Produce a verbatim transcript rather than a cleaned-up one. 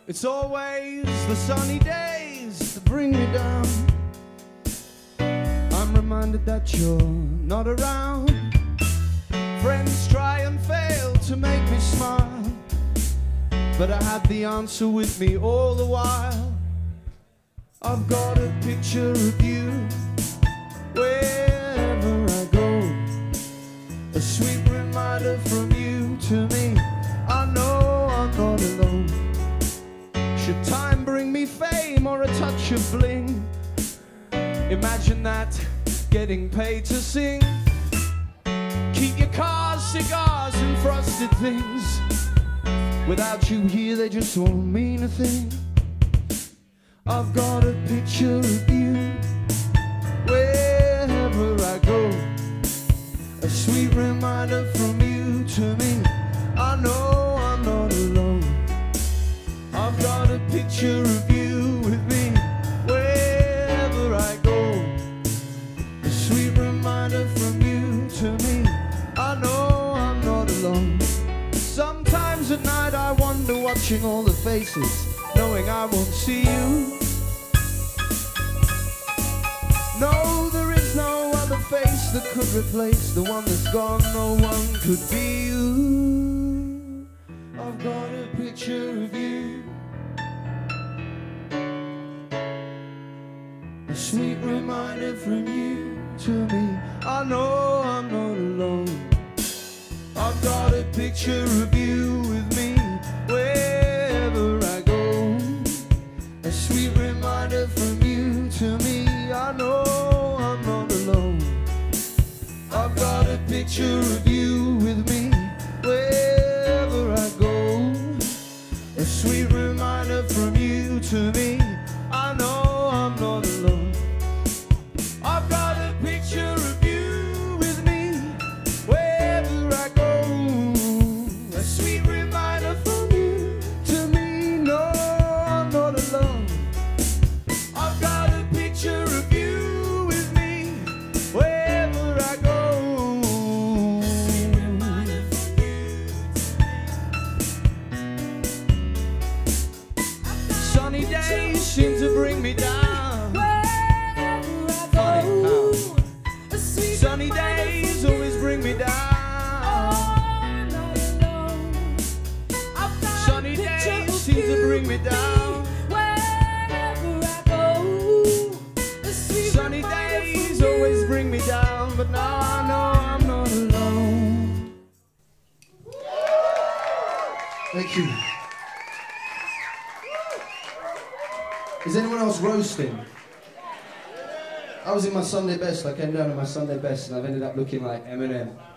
It's always the sunny days that bring me down. I'm reminded that you're not around. Friends try and fail to make me smile, but I had the answer with me all the while. I've got a picture of you wherever I go, a sweet reminder from you to me. I know I'm not alone. Should time bring me fame or a touch of bling, imagine that, getting paid to sing. Keep your cars, cigars and frosted things. Without you here they just won't mean a thing. I've got a picture of you wherever I go, a sweet reminder from you to me. I know I'm not alone. I've got a picture of you with me wherever I go, a sweet reminder from you to me. I know I'm not alone. Sometimes at night I wonder, watching all the faces, knowing I won't see you. No, there is no other face that could replace the one that's gone. No one could be you. I've got a picture of you, a sweet reminder from you to me. I know I'm not alone. I've got a picture of you with me wherever I go, a sweet reminder from you to me. I know I'm not alone. I've got a picture of you with me wherever I go, a sweet reminder from you to me. I know I'm not alone. I've got a picture of you with me wherever I go, a sweet reminder from you to me. No, I'm not alone. I've got a picture of you with me wherever I go. Sunny days seem to bring me down. Sunny days always bring me down. Sunny days seem to bring me down. Sunny days always bring me down, but now I know I'm not alone. Thank you. Is anyone else roasting? I was in my Sunday best. I came down in my Sunday best and I've ended up looking like Eminem.